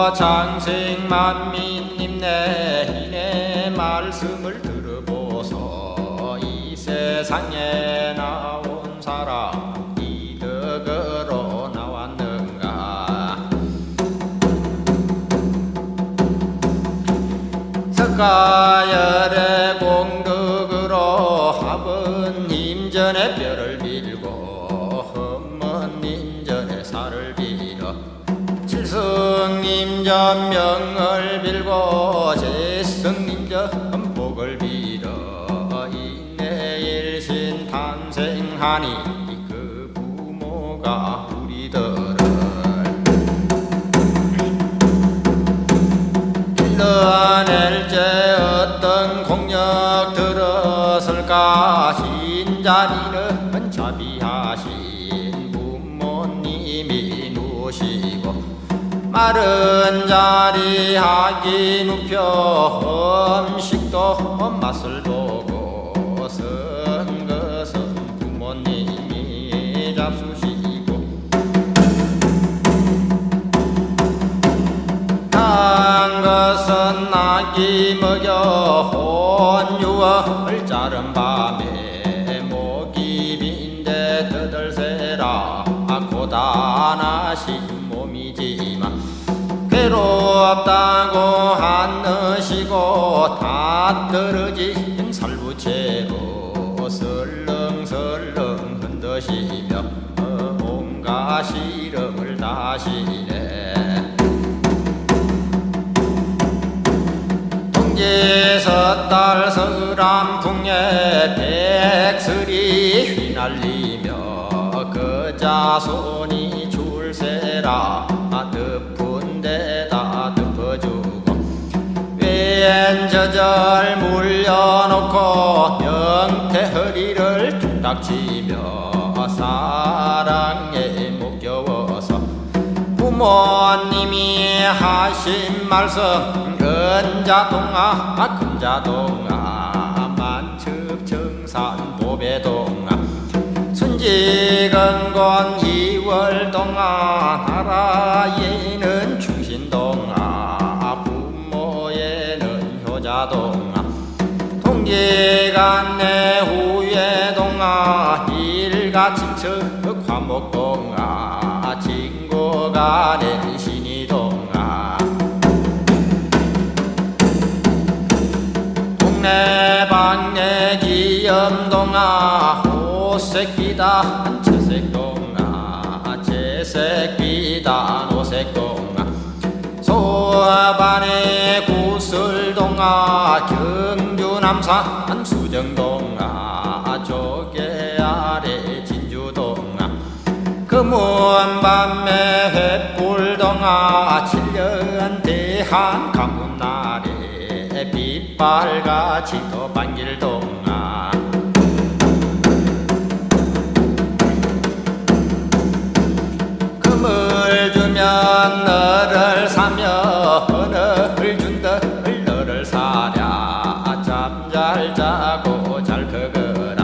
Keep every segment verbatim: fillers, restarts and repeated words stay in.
장생만민님 내 말씀을 들어보소. 이 세상에 나온 사람 이덕으로 나왔는가. 석가열의 공덕으로 아버님 전에 뼈를 빌고 어머님 전에 살을 빌어 칠성님 전 명을 빌고 제성님 전 복을 빌어 인내일신 탄생하니 그 부모가 우리들을 일러낼제 어떤 공력 들었을까. 신자리는 자비하신 부모님이 누시고 마른 자리 하기 눕혀 음식도 맛을 보고 선 것은 부모님이 잡수시고 난 것은 낙이 먹여 혼유을 자른 밤에 목이 빈데 떠들새라. 고단하신 몸이지만 괴롭다고 안으시고 다 떨어진 살부채로 설렁설렁 흔드시며 온갖 시름을 다시네. 동지섣달 서람풍에 백설이 휘날리며 그 자손이 줄세라. 덮은 데다 덮어주고 왼저절 물려놓고 명태 허리를 뚝딱 치며 사랑에 목겨워서 부모님이 하신 말씀 은자동아 금자동아 만측정산 보배동아 순지건곤 이월동아 나라에는 충신동아 부모에는 효자동아 동지간내 후예동아 일가친척 화목동아 친구간엔 신이동아 동네방네 기염동아 오색비단 채색동아 채색비단 오색동아 소반의 구슬동아 경주남산 수정동아 조개 아래 진주동아 금운밤의 횃불동아 칠년 대한 가문날에 빛발같이 더 반길동아 금을 주면 너를 사며 은을 준들 너를 사랴. 잠잘 자고 잘 커거라.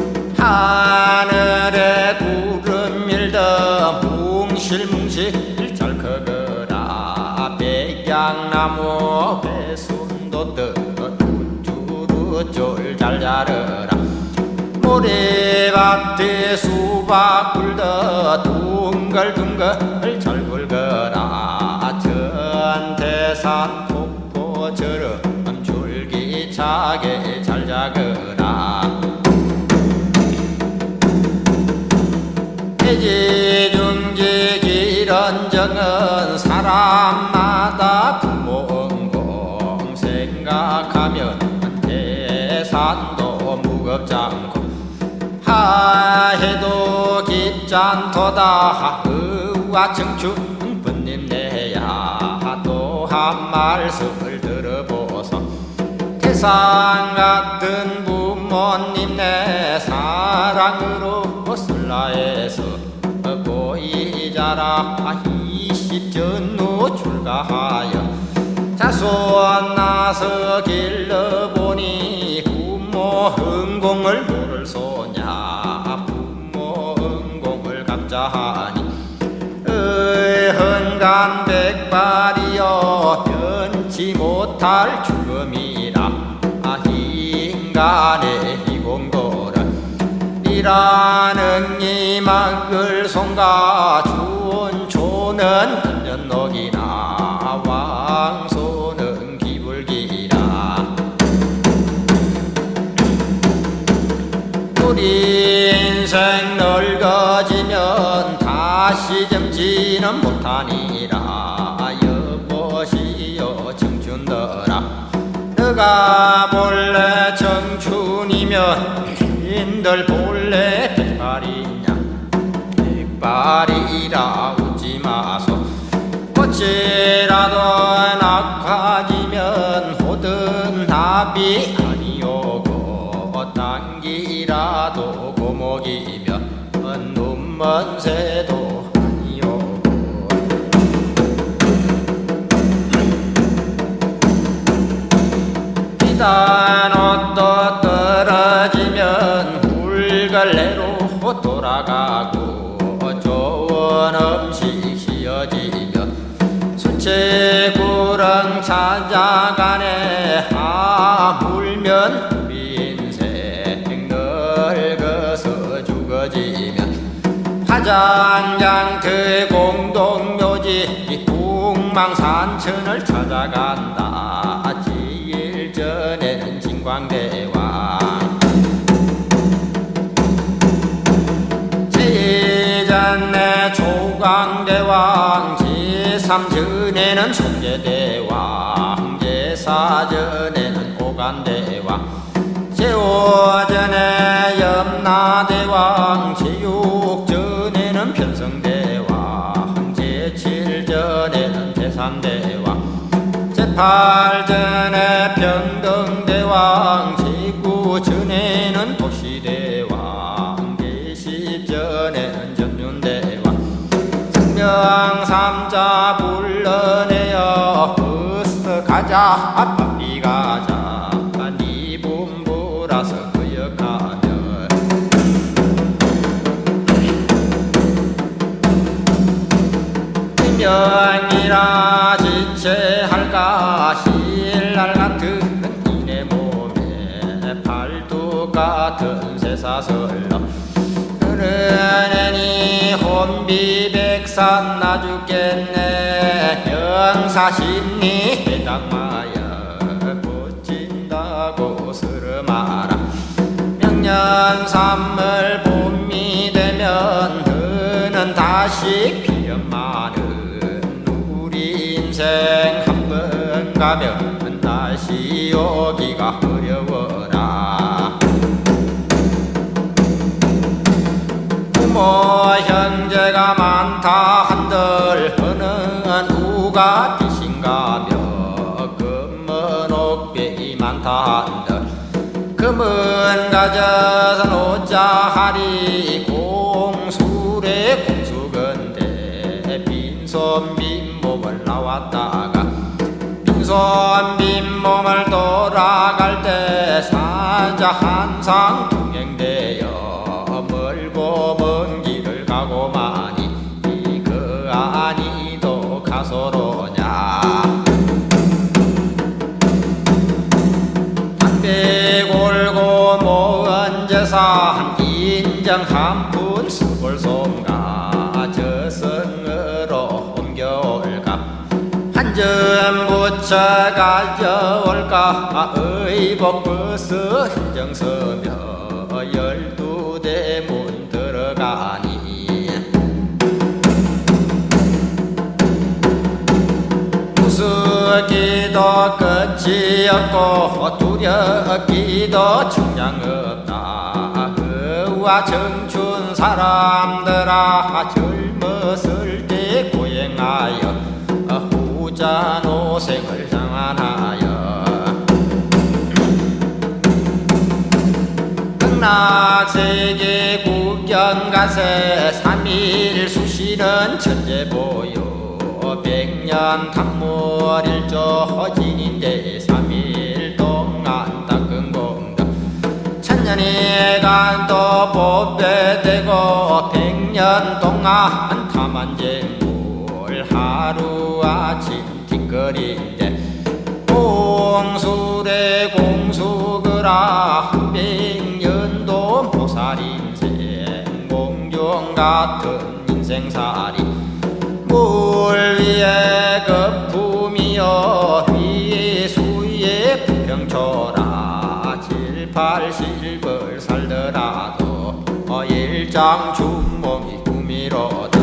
하늘에 구름 밀더 뭉실뭉실 잘 커거라. 백양나무 배순도 떠 우쭈루 쫄 잘 자르라. 모래밭에 수박 굴더 둥글둥글 잘 굴거라. 전태산 폭포처럼 줄기차게 잘 자거라. 해지중지 기런정은 사람마다 부모응공 생각하면 태산도 무겁잖고 하해도 깊잖도다. 의와 청춘 분님내야 또 한 말씀을 들어보소. 태산 같은 부모님 내 사랑으로 설라에서 고이자라 이십 전후 출가하여 자손 나서 길러보니 부모 흥공을 모를 소냐. 부모 흥공을 감자하니 의헌간 백 백발이여 변치 못할 죽음이라. 아 인간의 이공도를 이라는 이 막을 손가 준초는 던전록이나 왕소는 기불기라. 우리 인생 늙어지면 다시 젊지는 못하니라. 여보시여 청춘들아 너가 본래 청춘이면 인들 본래 백발이냐. 백발이라 웃지 마소. 꽃이라도 낙하지면 호든 나비 아니오고 당기라도 고목이면 눈먼 새도 아니오고. 비단 옷도 떨어지면 물걸레로 돌아가고 좋은 음식 휘어지면 수채구렁 찾아가네. 하물면 우리 인생 늙어서 죽어지면 화장장터의 공동묘지 북망산천을 찾아간다. 제일 전에는 진광대왕 제전에 조광대왕 제삼전에는 송제대왕 제사전에는 오간대왕 제오전에 염라대왕 제육전에는 편성대왕 제칠전에는 대산대왕 제팔전에 평등대왕 제구전에는 도시대왕 제십전에는 전륜대왕 성명삼자 불러내어 어서 가자 빨리 가자 네 분부라서 그역하면 명이라 지체할까. 신랄 같은 이내 몸에 팔뚝 같은 새사슬러 그러니 혼비백산 나 죽겠네. 영사심리 해당마여 고친다고 스름하라. 명년삼월 봄이 되면 너는 다시 필연 많은 우리 인생 한 번 가면 다시 오기가 어려워라. 부모 형제가 많다 한들 어느 누가 빛인가며 금은 옥배이 많다 한들 금은 가져서 놓자 하리. 공술의 공수건대 빈손 빈몸을 나왔다가 빈손 빈몸을 돌아갈 때 사자 한상 동행되어 멀고 먼 길을 가고마니 그 아니도 가소로냐. 담배 골고 모은 재산 인정 한 푼 수골솜가 저승으로 옮겨올까. 한 점 붙여 가져올까. 의복 벗어 인정서며 열두 대문 들어가니 무섭기도 끝이 없고 두렵기도 중량 없다. 그와 청춘 사람들아 젊었을 때 고행하여 후자 노생을 장안하여 극락세계 국경가세 삼일 수시는 천재보요. 백년 탕물일조 허진인데 삼일 동안 닦은 공덕 천년이 간도 보배되고 백년 동안 탐한쟁물 하루아침 거리인데 공수래 공수거라 백년도 모살인생 공중 같은 인생살이 물 위에 거품이여 위에 수위에 부평초라 칠팔십을 살더라도 일장 춘몽이 꿈이로다.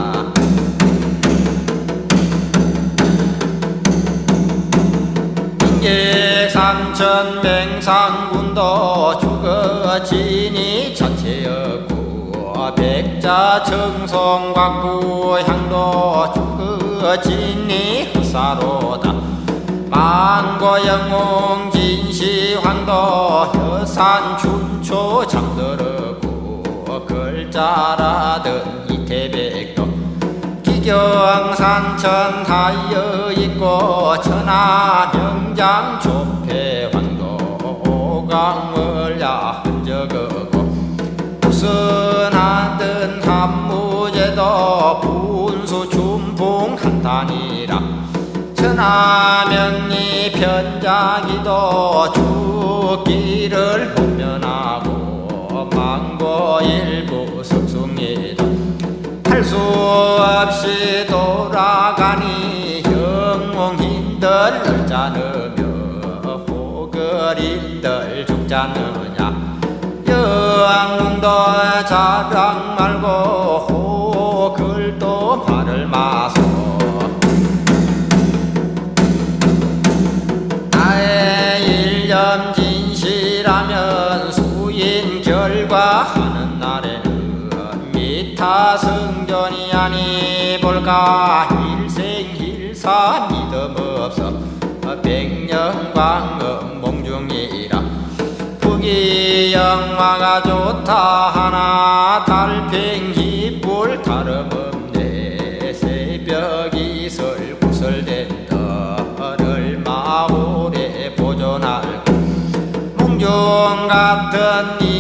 인객삼천 맹상군도 죽어지니 자체였고 백자청송광구 향도 죽어지니 흑사로다. 만고영웅 진시황도 여산 춘초 잠들었고 글자라던 이태백도 기경산천 하여있고 천하명장 조폐황도 오강월야 흔적었고 무슨하든 한무제도 분수 춘풍 한탄이라 천하명리 편자기도 죽기를 혼면하고 망고일부 석숭이도 할 수 없이 돌아가니 영웅인들 얼자느며 호걸인들 죽자느냐 영웅도 자랑 말고 호걸도 말을 마소. 나의 일념진실하면 수인 결과하는 날에는 미타승전이 아니 볼까 일생일사 믿음 없어 백년광음 몽중이라 부귀영화가 좋다 하나 달팽이 뿔 다름없네 새벽 이슬 구설된 터를 마오래 보존할 몽중 같은